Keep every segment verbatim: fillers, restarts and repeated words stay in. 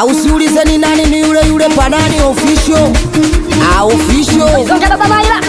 usiulize ni nani, ni yule yule Panani official. Ah, official. Songa baba Maila.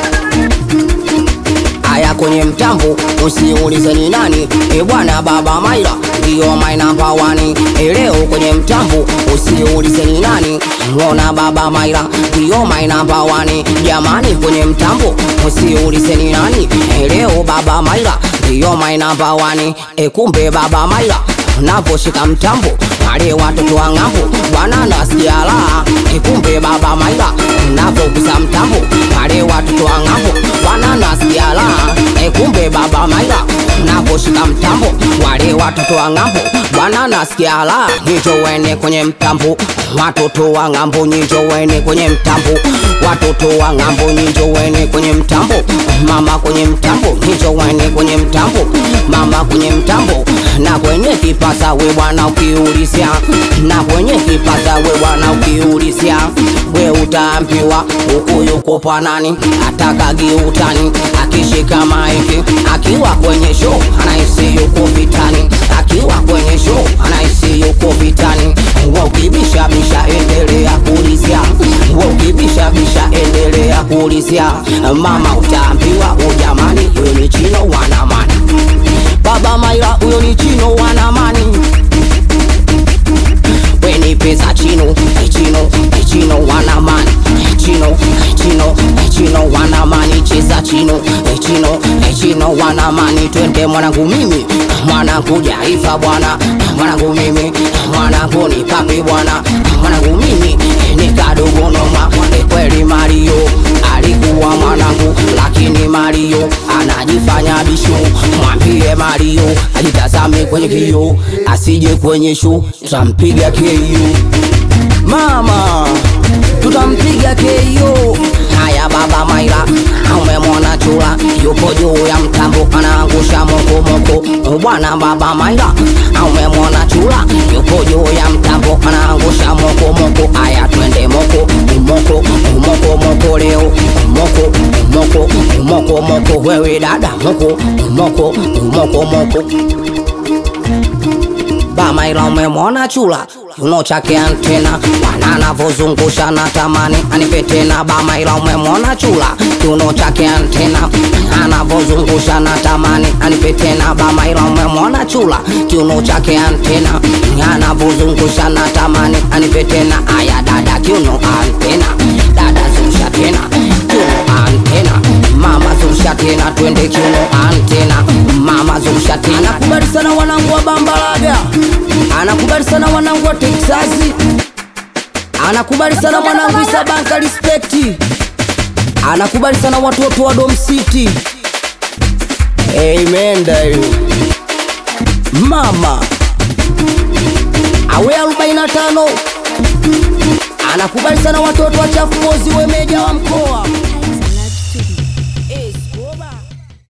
Aya kwenye mtambo usiulize ni nani, e bwana Baba Maila ndio my number one. E leo kwenye mtambo usiulize ni nani, muona Baba Maila ndio my number one. Jamani kwenye mtambo usiulize ni nani, e leo Baba Maila ndio my number one. E kumbe Baba Maila unaposhika mtambo wale watoto wa ngambo bwana nasikia la. E kumbe Baba Maila unapokusa mtambo wale watoto wa ngambo bwana nasikia la. E kumbe Baba Maila unaposhika mtambo wale watoto wa ngambo bwana nasikia la. Njoweni kwenye mtambo watoto wa ngambo, njoweni kwenye mtambo watoto wa ngambo, njoweni kwenye mtambo mama kwenye mtambo, njoweni kwenye mtambo mama kwenye mtambo. Na kwenye kipasa we bwana ukiulizia, na kwenye kipasa we bwana ukiulizia, we utaambiwa huku yuko Panani atakagi utani. Akishika maiki akiwa kwenye show anaisi yuko vitani, akiwa kwenye show anaisi yuko vitani. Wewe ukibisha bisha endelea kuulizia, wewe ukibisha bisha endelea kuulizia, mama utaambiwa ujamani huyo ni Chino Wanamani. Baba Maila huyo ni Chino Wanamani. Weni pesa Chino, Chino, Chino Wanamani. Chino, Chino, Chino Wanamani. Cheza Chino, Chino, Chino Wanamani. Twende mwanangu mimi, mwanangu Jaifa bwana, mwanangu mimi, mwanangu ni papi bwana, mwanangu mimi ni kadogo noma. Kweli Mario alikuwa mwanangu, lakini Mario anajifanya bisho. Mwambie Mario ajitazame kwenye kioo, asije kwenye show tutampiga K O. Mama tutampiga K O. Haya Baba Maila umemwona chula yupo juu ya mtambo anaangusha moko moko bwana. Baba Maila umemwona chula yupo juu ya mtambo anaangusha moko moko. Haya twende moko moko moko moko leo moko moko moko moko. Wewe dada moko moko moko moko. Baba Maila umemwona chula kiuno chake antena wanana vozungusha na tamani anipe tena. Baba Maila umemwona chula kiuno chake antena anavozungusha na tamani anipe tena. Baba Maila umemwona chula kiuno chake antena anavozungusha na tamani anipe tena. Aya dada kiuno antena, dada zungusha tena kiuno antena, mama zungusha tena, twende kiuno antena mama zungusha tena. Anakubali sana wanangu wa Bambalaga, anakubali sana wanangu wa Texas, anakubali sana mwanangu Isabanka respect, anakubali sana watoto wa Dom City. Amen dayo mama awe arobaini na tano. Anakubali sana watoto wa Chafukozi we meja wa mkoa.